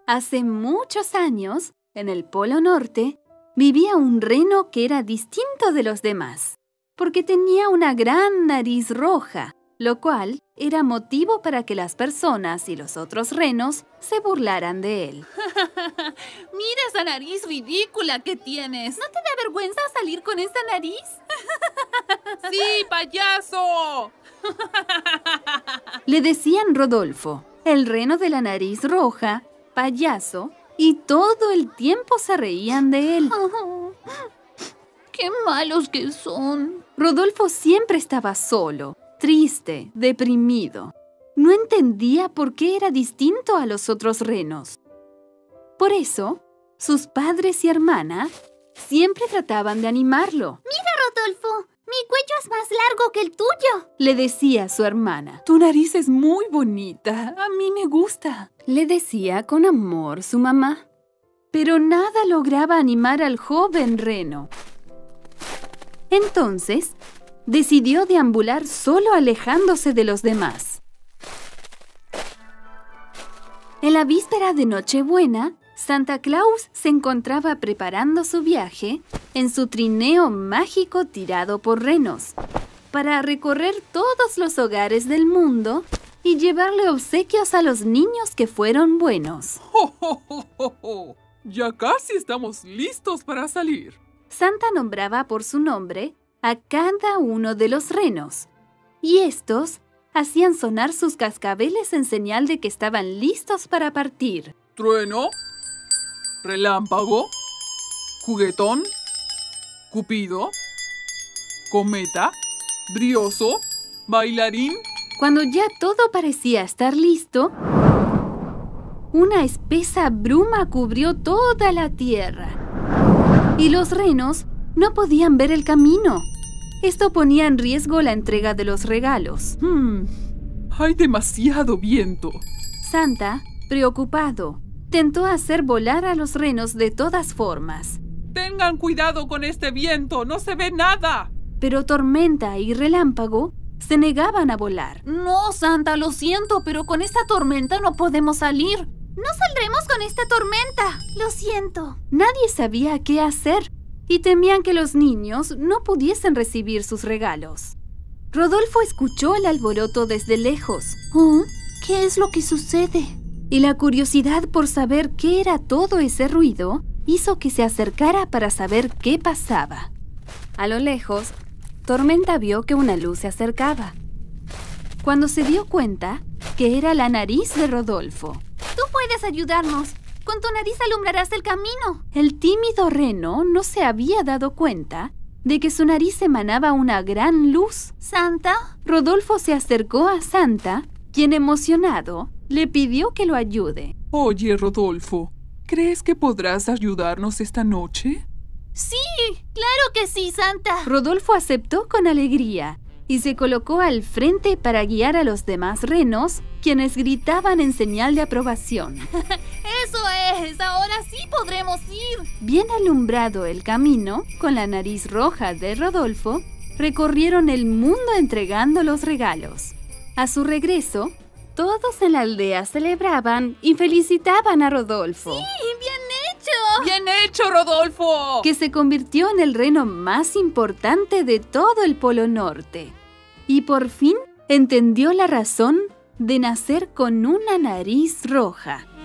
Hace muchos años, en el Polo Norte, vivía un reno que era distinto de los demás, porque tenía una gran nariz roja, lo cual era motivo para que las personas y los otros renos se burlaran de él. ¡Mira esa nariz ridícula que tienes! ¿No te da vergüenza salir con esa nariz? ¡Sí, payaso! Le decían Rodolfo, el reno de la nariz roja, payaso, y todo el tiempo se reían de él. Oh, ¡qué malos que son! Rodolfo siempre estaba solo, triste, deprimido. No entendía por qué era distinto a los otros renos. Por eso, sus padres y hermana siempre trataban de animarlo. ¡Mira, Rodolfo! ¡Mi cuello es más largo que el tuyo! Le decía su hermana. Tu nariz es muy bonita. A mí me gusta. Le decía con amor su mamá. Pero nada lograba animar al joven reno. Entonces, decidió deambular solo, alejándose de los demás. En la víspera de Nochebuena, Santa Claus se encontraba preparando su viaje en su trineo mágico tirado por renos, para recorrer todos los hogares del mundo y llevarle obsequios a los niños que fueron buenos. ¡Oh, oh, oh, oh, oh! Ya casi estamos listos para salir. Santa nombraba por su nombre a cada uno de los renos, y estos hacían sonar sus cascabeles en señal de que estaban listos para partir. Trueno, relámpago, juguetón, cupido, cometa, brioso, bailarín. Cuando ya todo parecía estar listo, una espesa bruma cubrió toda la tierra, y los renos no podían ver el camino. Esto ponía en riesgo la entrega de los regalos. Hay demasiado viento. Santa, preocupado, tentó hacer volar a los renos de todas formas. Tengan cuidado con este viento, no se ve nada. Pero Tormenta y Relámpago se negaban a volar. No, Santa, lo siento, pero con esta tormenta no podemos salir. ¡No saldremos con esta tormenta! ¡Lo siento! Nadie sabía qué hacer y temían que los niños no pudiesen recibir sus regalos. Rodolfo escuchó el alboroto desde lejos. ¿Oh? ¿Qué es lo que sucede? Y la curiosidad por saber qué era todo ese ruido hizo que se acercara para saber qué pasaba. A lo lejos, Tormenta vio que una luz se acercaba. Cuando se dio cuenta que era la nariz de Rodolfo. ¡Tú puedes ayudarnos! ¡Con tu nariz alumbrarás el camino! El tímido reno no se había dado cuenta de que su nariz emanaba una gran luz. ¿Santa? Rodolfo se acercó a Santa, quien emocionado le pidió que lo ayude. Oye, Rodolfo, ¿crees que podrás ayudarnos esta noche? ¡Sí! ¡Claro que sí, Santa! Rodolfo aceptó con alegría y se colocó al frente para guiar a los demás renos, quienes gritaban en señal de aprobación. ¡Eso es! ¡Ahora sí podremos ir! Bien alumbrado el camino, con la nariz roja de Rodolfo, recorrieron el mundo entregando los regalos. A su regreso, todos en la aldea celebraban y felicitaban a Rodolfo. ¡Sí! ¡Bien hecho! ¡Bien hecho, Rodolfo! Que se convirtió en el reno más importante de todo el Polo Norte. Y por fin entendió la razón de nacer con una nariz roja.